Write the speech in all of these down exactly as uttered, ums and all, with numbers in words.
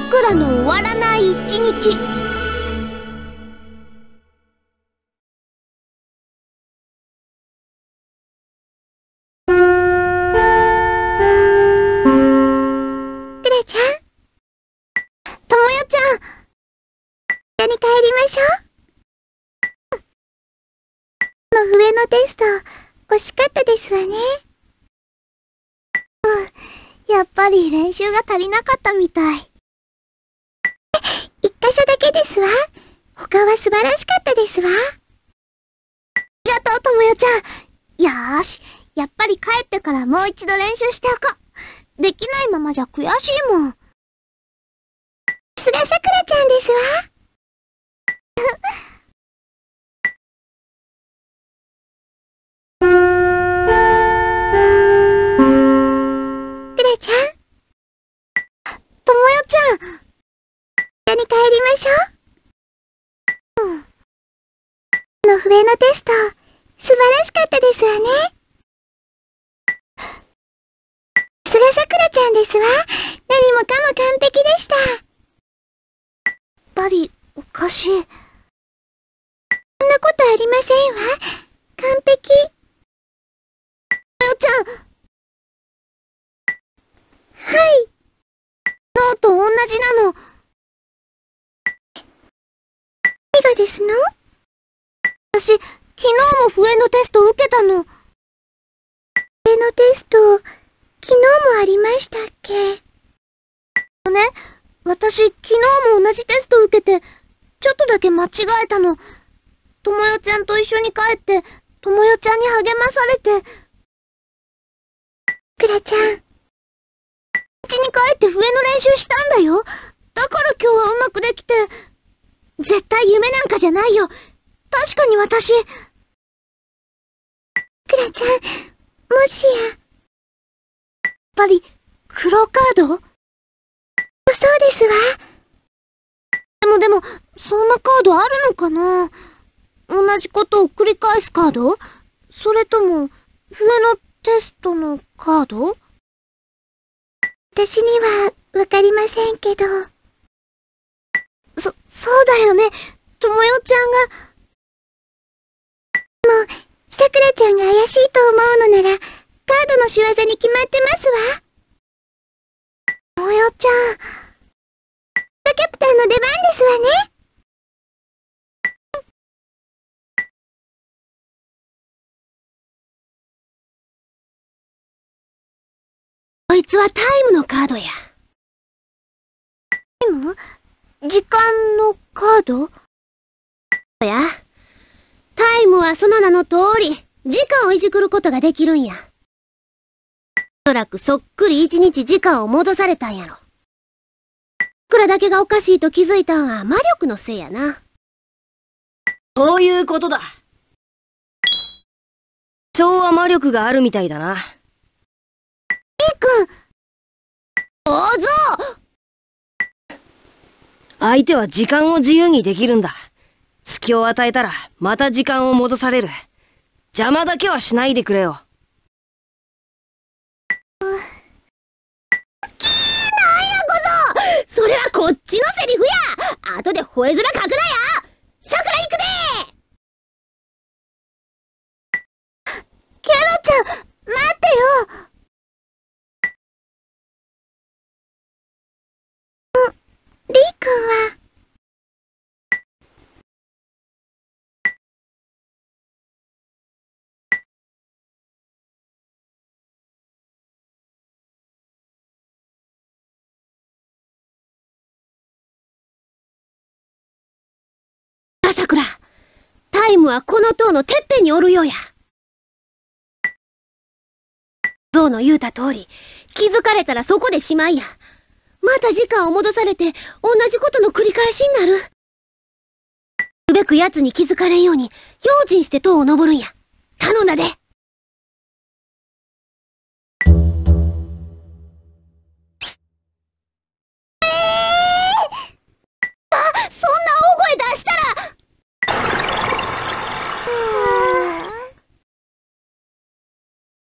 くらの終わらない一日。くらちゃん、ともよちゃん、一緒に帰りましょう。の笛のテスト、惜しかったですわね。うん、やっぱり練習が足りなかったみたい。一箇所だけですわ。他は素晴らしかったですわ。ありがとう、ともよちゃん。よーし、やっぱり帰ってからもう一度練習しておこう。できないままじゃ悔しいもん。さすがさくらちゃんですわ。くらちゃん、ともよちゃん、一緒に帰りましょう。うん。の笛のテスト、素晴らしかったですわね。さすがさくらちゃんですわ。何もかも完璧でした。やっぱりおかしい。そんなことありませんわ。完璧。とよちゃん。はい。ノーと同じなの。何がですの？私、昨日も笛のテスト受けたの。笛のテスト、昨日もありましたっけ？ね、私、昨日も同じテスト受けて、ちょっとだけ間違えたの。ともよちゃんと一緒に帰って、ともよちゃんに励まされて。くらちゃん。家に帰って笛の練習したんだよ。だから今日はうまくできて。絶対夢なんかじゃないよ。確かに私。くらちゃん、もしや。やっぱり、黒カード？そうですわ。でもでも、そんなカードあるのかな？同じことを繰り返すカード？それとも、笛のテストのカード？私にはわかりませんけど。そ、そうだよね。ともよちゃんが。もう、さくらちゃんが怪しいと思うのなら、カードの仕業に決まってますわ。ともよちゃん。キャプテンの出番ですわね。こいつはタイムのカードや。タイム？時間のカード？や。タイムはその名の通り、時間をいじくることができるんや。おそらくそっくり一日時間を戻されたんやろ。僕らだけがおかしいと気づいたんは魔力のせいやな。 そういうことだ。昭和魔力があるみたいだな。 レイ君。おぞ！ 相手は時間を自由にできるんだ。隙を与えたらまた時間を戻される。邪魔だけはしないでくれよ。 それはこっちのセリフや。後で吠え面書くなや。さくら行くで。ケロちゃん、待ってよ。ん、リー君は。さくら、タイムはこの塔のてっぺんにおるようや。ゾウの言うた通り、気づかれたらそこでしまいや。また時間を戻されて、同じことの繰り返しになる。なるべく奴に気づかれんように、用心して塔を登るんや。頼んだで。えー、あ、そんな大声出したら。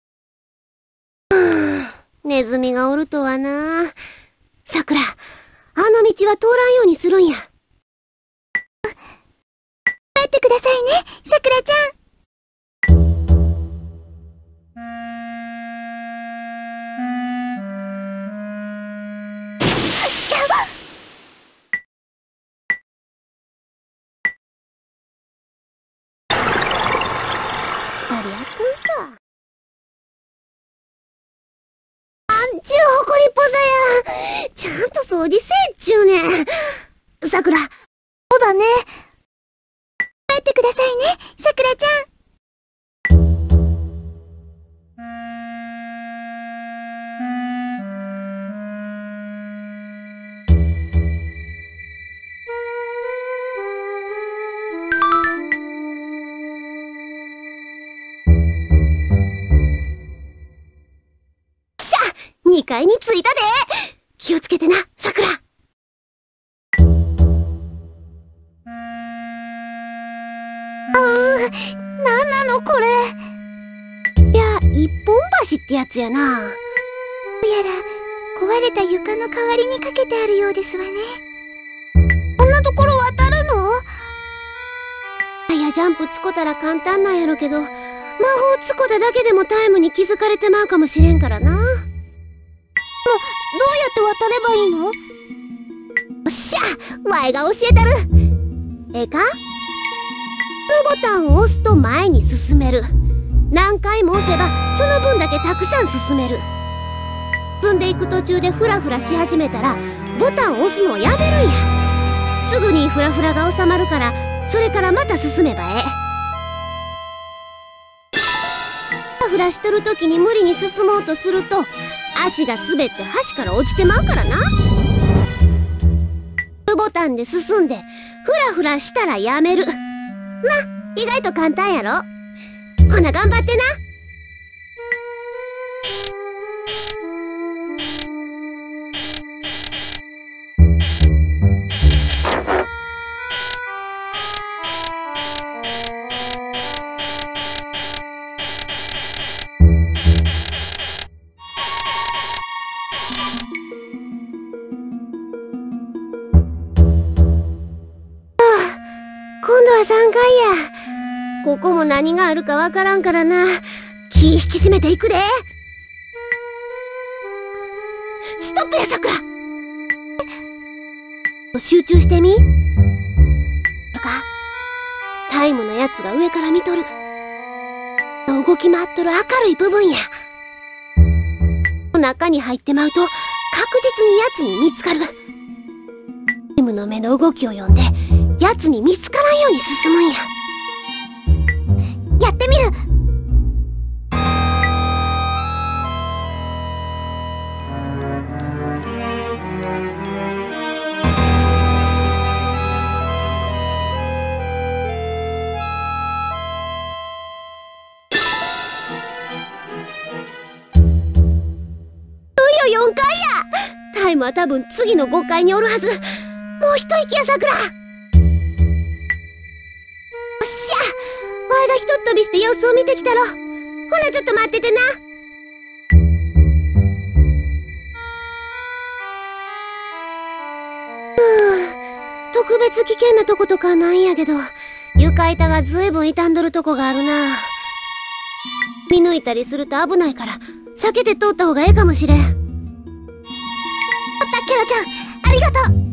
ネズミがおるとはな。さくら、 あの道は通らんようにするんや。帰ってくださいね、さくらちゃん。ありゃくんか。あんちゅうほこりっぽさや。ちゃんと掃除せえっちゅうねん。さくら、そうだね。帰ってくださいね、さくらちゃん。にかいに着いたで。気をつけてな、さくら。あー、なんなのこれ。いや、一本橋ってやつやな。どうやら壊れた床の代わりにかけてあるようですわね。こんなところ渡るの？いや、ジャンプつこたら簡単なんやろけど、魔法つこただけでもタイムに気づかれてまうかもしれんからな。どうやって渡ればいいの？よっしゃ、わいが教えたる。ええか？このボタンを押すと前に進める。何回も押せばその分だけたくさん進める。進んでいく途中でフラフラし始めたらボタンを押すのをやめるんや。すぐにフラフラが収まるから、それからまた進めばええ。フラフラしてる時に無理に進もうとすると足が滑って橋から落ちてまうからな。ボタンで進んでフラフラしたらやめる。な、意外と簡単やろ。ほな頑張ってな。今度はさんかいや。ここも何があるかわからんからな。気引き締めていくで。ストップや、さくら。集中してみ。か、タイムのやつが上から見とる。動き回っとる明るい部分や。中に入ってまうと確実にやつに見つかる。タイムの目の動きを読んでやつに見つからんように進むんや。やってみる。いよよんかいや。タイムは多分次のごかいにおるはず。もう一息や、さくら。わいがひとっ飛びして様子を見てきたろ。ほなちょっと待っててな。ふぅ、特別危険なとことかないんやけど、床板がずいぶん傷んどるとこがあるな。見抜いたりすると危ないから避けて通った方がええかもしれん。あった、ケロちゃん、ありがとう。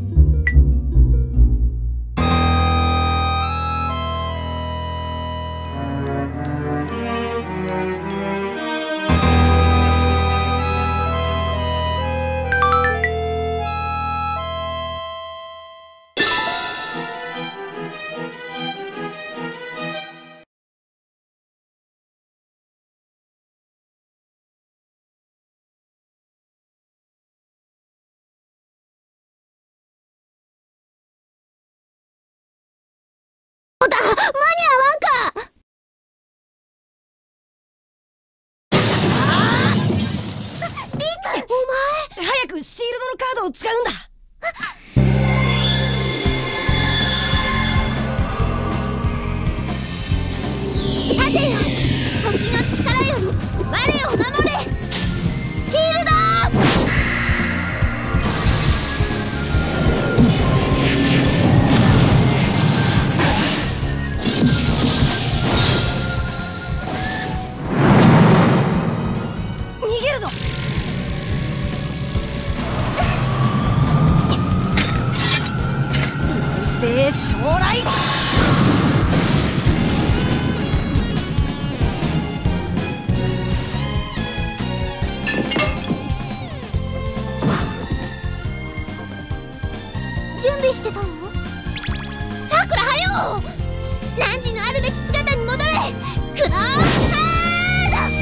おだ、間に合わんか。リク、お前早くシールドのカードを使うんだ。 立てよ、時の力より我を守れ。シールド。 て将来。 準備してたの？さくらはよ、汝のあるべき姿に戻れ。クローカー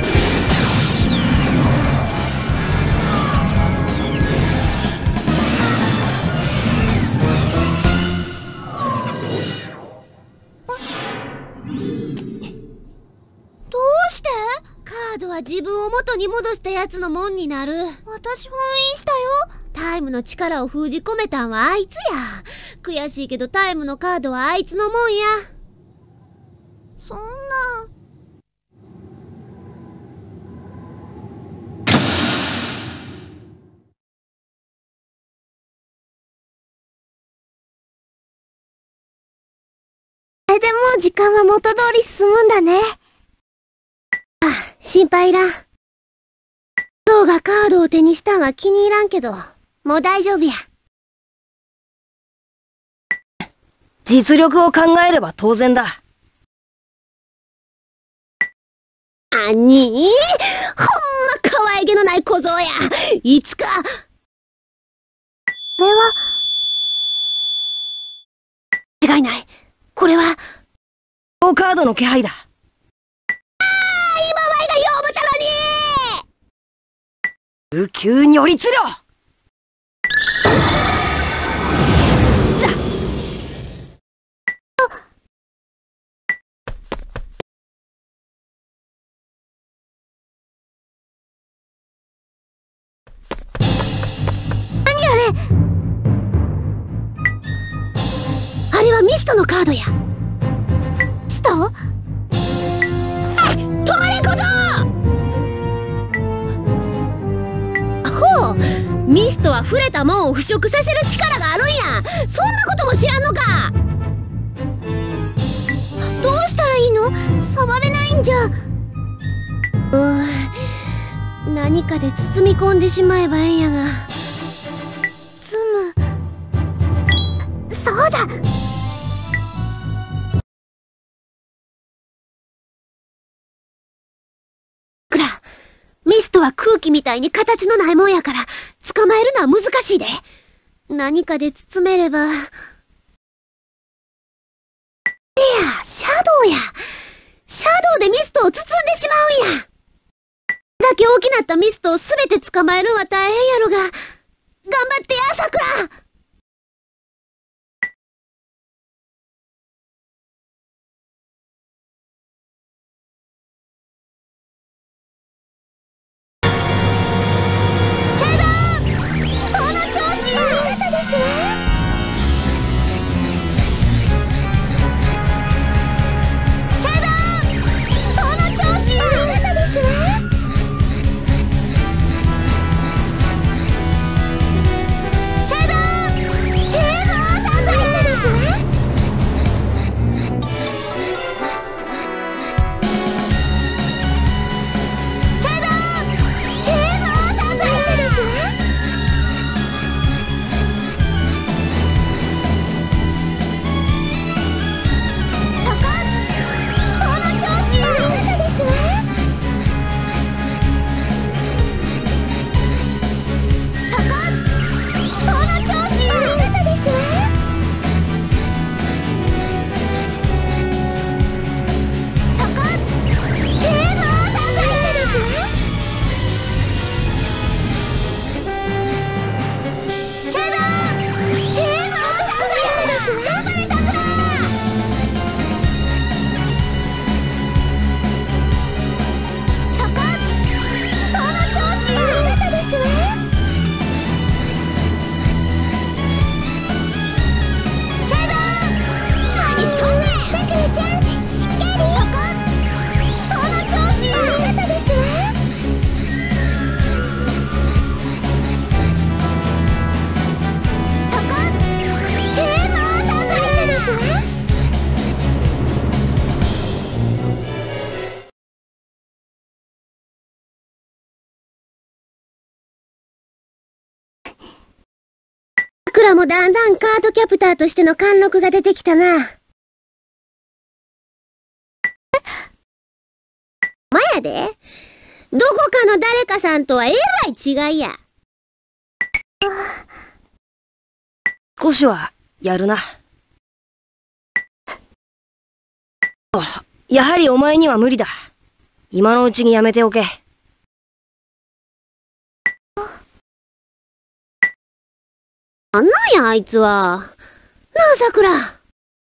どうして？カードは自分を元に戻したやつのもんになる。私封印したよ。タイムの力を封じ込めたんはあいつや。悔しいけどタイムのカードはあいつのもんや。そんな。それでもう時間は元通り進むんだね。あ、心配いらん。ゾウがカードを手にしたんは気に入らんけど、もう大丈夫や。 実力を考えれば当然だ。 あにー、ほんま可愛げのない小僧や。いつか。これは。違いない。これは。 クローカードの気配だ。 ああ、今わいが呼ぶたのに。 宇宙如律令。 あれはミストのカードや。ミスト？あ、止まれ小僧！アホ！ミストは触れたもんを腐食させる力があるんや。そんなことも知らんのか。どうしたらいいの？触れないんじゃ。うー、何かで包み込んでしまえばええんやが。包む。そうだ。くら、ミストは空気みたいに形のないもんやから捕まえるのは難しいで。何かで包めれば。いや、シャドウや。シャドウでミストを包んでしまうんや。だけ大きなったミストをすべて捕まえるんは大変やろが、頑張ってや、さくら。シャドウらもだんだんカードキャプターとしての貫禄が出てきたな。まやで、どこかの誰かさんとはえらい違いや。 少しはやるな。あ、やはりお前には無理だ。今のうちにやめておけ。 なんなんやあいつは。なあさくら。さ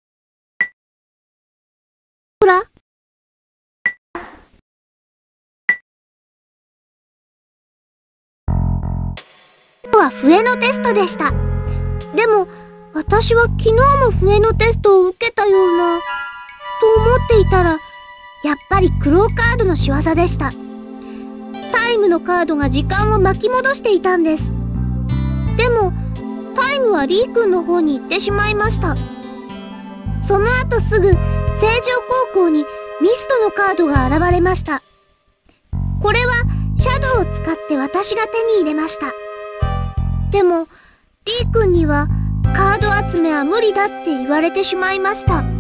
くらは笛のテストでした。でも私は昨日も笛のテストを受けたようなと思っていたら、やっぱりクローカードの仕業でした。タイムのカードが時間を巻き戻していたんです。でもタイムはリー君の方に行ってしまいました。その後すぐ成城高校にミストのカードが現れました。これはシャドウを使って私が手に入れました。でもリー君にはカード集めは無理だって言われてしまいました。